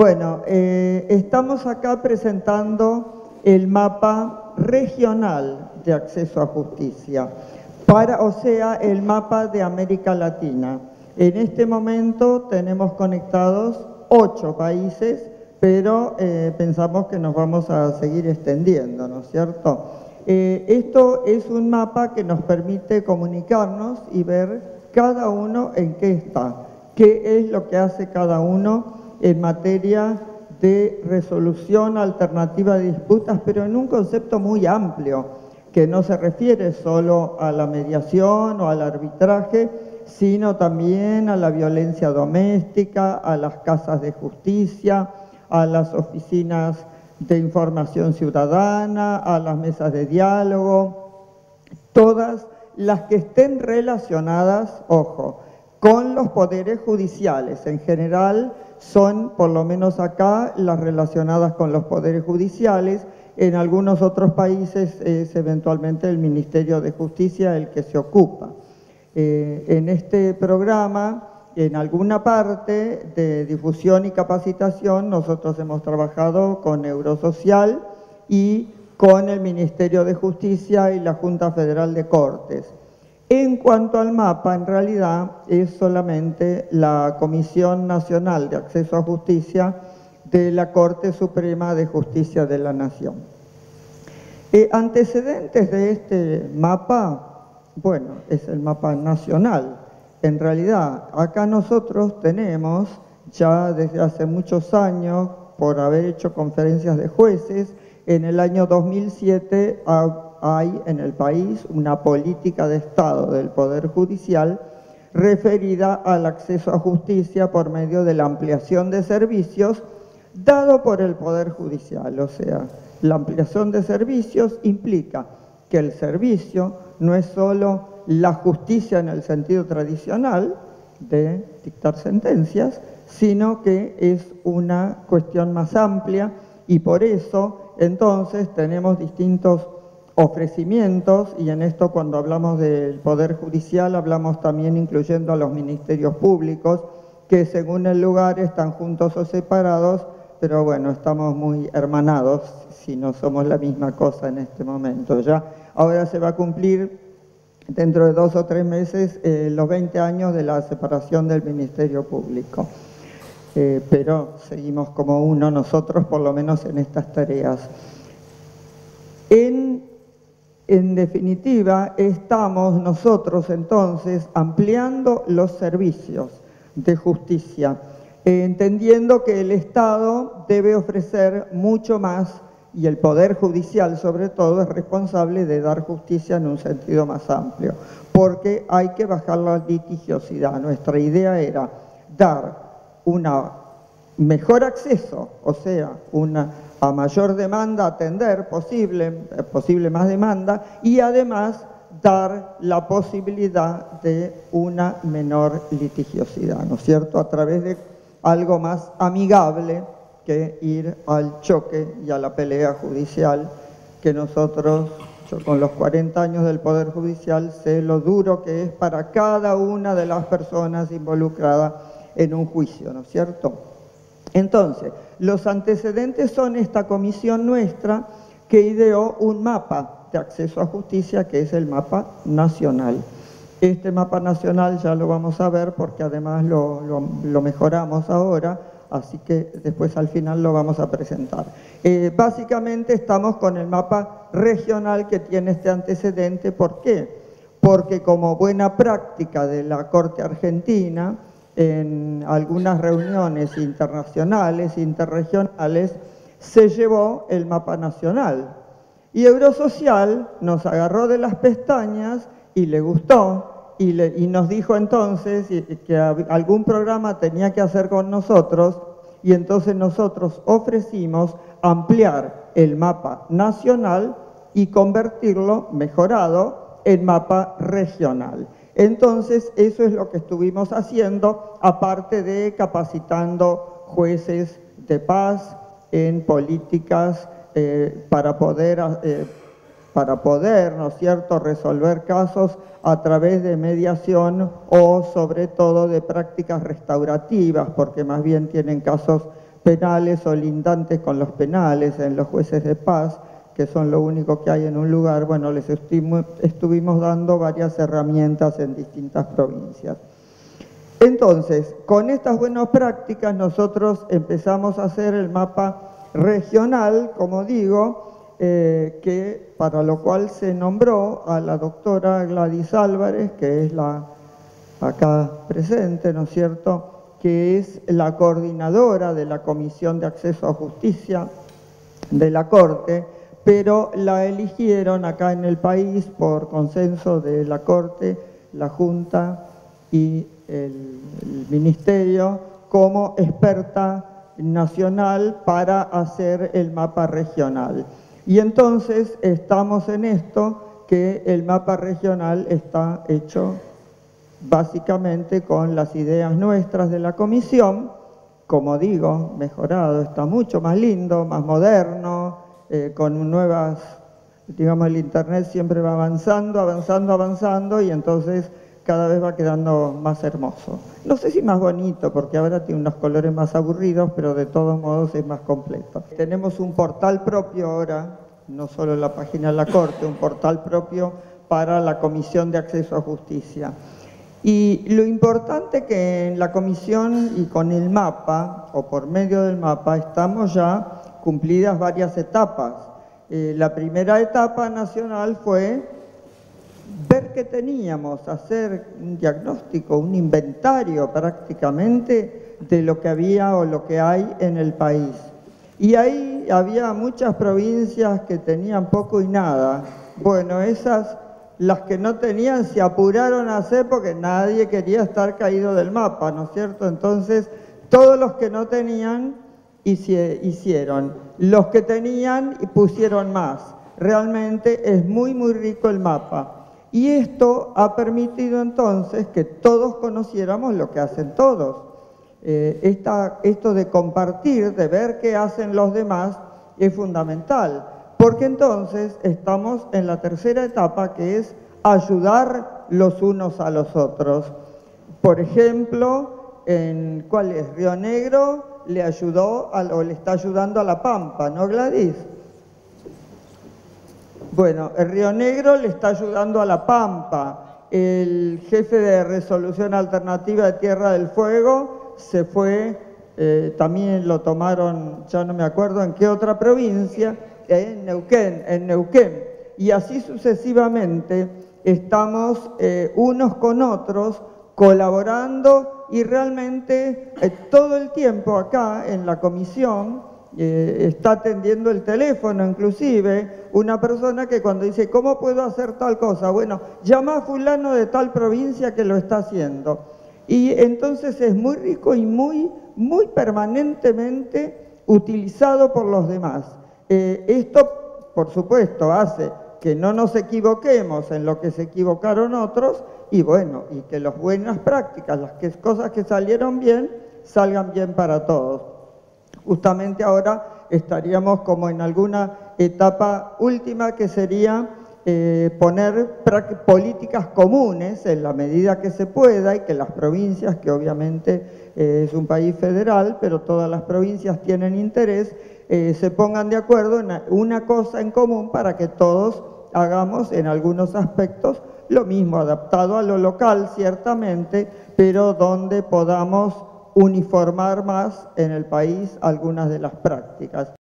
Bueno, estamos acá presentando el mapa regional de acceso a justicia, o sea, el mapa de América Latina. En este momento tenemos conectados 8 países, pero pensamos que nos vamos a seguir extendiendo, ¿no es cierto? Esto es un mapa que nos permite comunicarnos y ver cada uno en qué está, qué es lo que hace cada uno en materia de resolución alternativa de disputas, pero en un concepto muy amplio, que no se refiere solo a la mediación o al arbitraje, sino también a la violencia doméstica, a las casas de justicia, a las oficinas de información ciudadana, a las mesas de diálogo, todas las que estén relacionadas, ojo, con los poderes judiciales. En general son, por lo menos acá, las relacionadas con los poderes judiciales. En algunos otros países es eventualmente el Ministerio de Justicia el que se ocupa. En este programa, en alguna parte de difusión y capacitación, nosotros hemos trabajado con Eurosocial y con el Ministerio de Justicia y la Junta Federal de Cortes. En cuanto al mapa, en realidad es solamente la Comisión Nacional de Acceso a Justicia de la Corte Suprema de Justicia de la Nación. Antecedentes de este mapa, bueno, es el mapa nacional. En realidad, acá nosotros tenemos, ya desde hace muchos años, por haber hecho conferencias de jueces, en el año 2007 hay en el país una política de Estado del Poder Judicial referida al acceso a justicia por medio de la ampliación de servicios dado por el Poder Judicial. O sea, la ampliación de servicios implica que el servicio no es solo la justicia en el sentido tradicional de dictar sentencias, sino que es una cuestión más amplia y por eso entonces tenemos distintos ofrecimientos, y en esto cuando hablamos del Poder Judicial hablamos también incluyendo a los ministerios públicos, que según el lugar están juntos o separados, pero bueno, estamos muy hermanados si no somos la misma cosa en este momento. Ya ahora se va a cumplir dentro de 2 o 3 meses los 20 años de la separación del Ministerio Público. Pero seguimos como uno nosotros, por lo menos en estas tareas. En definitiva, estamos nosotros entonces ampliando los servicios de justicia, entendiendo que el Estado debe ofrecer mucho más y el Poder Judicial sobre todo es responsable de dar justicia en un sentido más amplio, porque hay que bajar la litigiosidad. Nuestra idea era dar una mejor acceso, o sea, a mayor demanda atender, posible más demanda, y además dar la posibilidad de una menor litigiosidad, ¿no es cierto?, a través de algo más amigable que ir al choque y a la pelea judicial, que nosotros, yo con los 40 años del Poder Judicial, sé lo duro que es para cada una de las personas involucradas en un juicio, ¿no es cierto? Entonces, los antecedentes son esta comisión nuestra que ideó un mapa de acceso a justicia que es el mapa nacional. Este mapa nacional ya lo vamos a ver porque además lo mejoramos ahora, así que después al final lo vamos a presentar. Básicamente estamos con el mapa regional que tiene este antecedente. ¿Por qué? Porque como buena práctica de la Corte Argentina, en algunas reuniones internacionales, interregionales, se llevó el mapa nacional. Y Eurosocial nos agarró de las pestañas y le gustó y nos dijo entonces que algún programa tenía que hacer con nosotros, y entonces nosotros ofrecimos ampliar el mapa nacional y convertirlo, mejorado, en mapa regional. Entonces, eso es lo que estuvimos haciendo, aparte de capacitando jueces de paz en políticas para poder, ¿no es cierto?, resolver casos a través de mediación o sobre todo de prácticas restaurativas, porque más bien tienen casos penales o lindantes con los penales, en los jueces de paz, que son lo único que hay en un lugar. Bueno, les estuvimos dando varias herramientas en distintas provincias. Entonces, con estas buenas prácticas nosotros empezamos a hacer el mapa regional, como digo, que para lo cual se nombró a la doctora Gladys Álvarez, que es la acá presente, ¿no es cierto?, que es la coordinadora de la Comisión de Acceso a Justicia de la Corte, pero la eligieron acá en el país por consenso de la Corte, la Junta y el Ministerio como experta nacional para hacer el mapa regional. Y entonces estamos en esto, que el mapa regional está hecho básicamente con las ideas nuestras de la comisión, como digo, mejorado, está mucho más lindo, más moderno, con nuevas, digamos, el internet siempre va avanzando, avanzando, avanzando, y entonces cada vez va quedando más hermoso. No sé si más bonito, porque ahora tiene unos colores más aburridos, pero de todos modos es más completo. Tenemos un portal propio ahora, no solo la página de la Corte, un portal propio para la Comisión de Acceso a Justicia. Y lo importante que en la comisión y con el mapa, o por medio del mapa, estamos ya cumplidas varias etapas. La primera etapa nacional fue ver qué teníamos, hacer un diagnóstico, un inventario prácticamente de lo que había o lo que hay en el país. Y ahí había muchas provincias que tenían poco y nada. Bueno, esas, las que no tenían, se apuraron a hacer porque nadie quería estar caído del mapa, ¿no es cierto? Entonces, todos los que no tenían hicieron. Los que tenían pusieron más. Realmente es muy, muy rico el mapa. Y esto ha permitido entonces que todos conociéramos lo que hacen todos. Esto de compartir, de ver qué hacen los demás, es fundamental. Porque entonces estamos en la tercera etapa, que es ayudar los unos a los otros. Por ejemplo, ¿cuál es? Río Negro le ayudó o le está ayudando a La Pampa, ¿no, Gladys? Bueno, el Río Negro le está ayudando a La Pampa. El jefe de Resolución Alternativa de Tierra del Fuego se fue, también lo tomaron, ya no me acuerdo en qué otra provincia, en Neuquén. Y así sucesivamente estamos unos con otros colaborando, y realmente todo el tiempo acá en la comisión está atendiendo el teléfono, inclusive una persona que cuando dice ¿cómo puedo hacer tal cosa? Bueno, llama a fulano de tal provincia que lo está haciendo. Y entonces es muy rico y muy, muy permanentemente utilizado por los demás. Esto, por supuesto, hace que no nos equivoquemos en lo que se equivocaron otros, y bueno, y que las buenas prácticas, cosas que salieron bien, salgan bien para todos. Justamente ahora estaríamos como en alguna etapa última, que sería poner políticas comunes en la medida que se pueda, y que las provincias, que obviamente es un país federal, pero todas las provincias tienen interés, se pongan de acuerdo en una cosa en común para que todos hagamos en algunos aspectos lo mismo, adaptado a lo local ciertamente, pero donde podamos uniformar más en el país algunas de las prácticas.